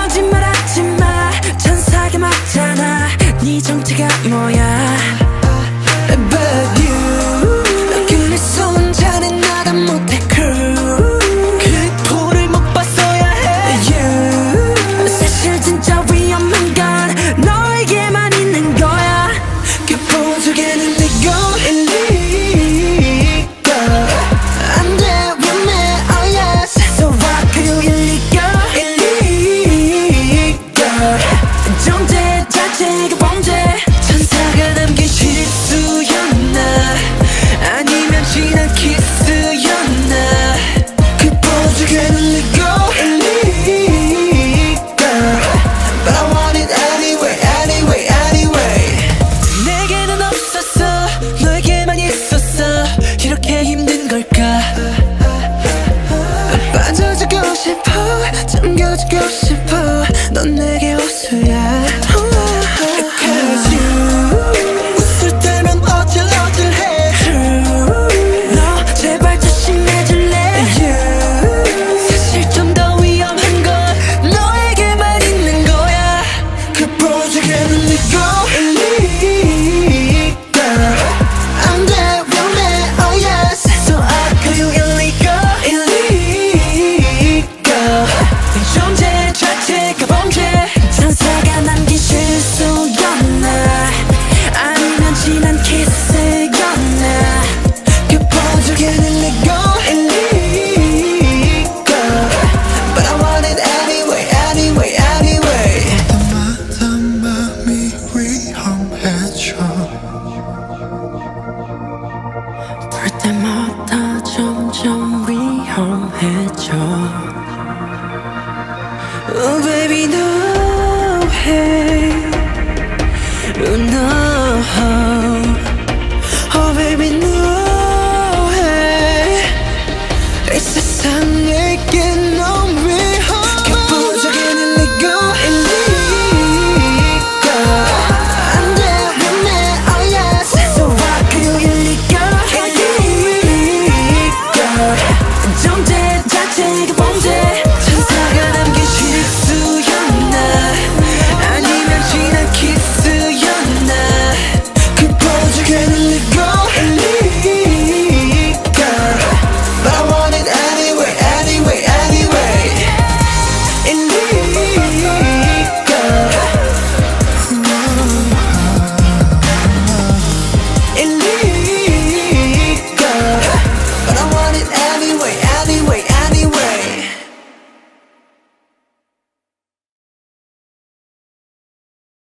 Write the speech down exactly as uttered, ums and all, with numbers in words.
거짓말하지 마. 천사가 맞잖아. 네 정체가 뭐야? But you 그래서 혼자는 나다 못해 crew. 그 포를 못 봤어야 해. You 사실 진짜 위험한 건 너에게만 있는 거야. 그 포 속에는 내고 illegal. 안 돼 위험해 oh yes. So why could you illegal illegal. 정체 자체가 범죄. 천사가 남긴 실수였나 아니면 지난 키스였나. 그 포즈에는 legal illegal. But I want it anyway anyway anyway. 내게는 없었어 너에게만 있었어. 이렇게 힘든 걸까. 빠져주고 싶어 잠겨주고 싶어. 넌 내게 호수야. Cause you 웃을 때면 어질어질해. 너 제발 조심해줄래. You 사실 좀 더 위험한 건 너에게만 있는 거야. 그 프로젝트는 legal illegal. 안 돼 위험해 oh yes. So I call you illegal illegal. 존재 자체가 범죄. 천사가 남긴 실수였나 아니면 지난 키스였나. 그 포즈에는 legal illegal. But I want it anyway anyway anyway. 때마다 맘이 위험해져. 볼 때마다 점점 위험해져. Oh baby no way.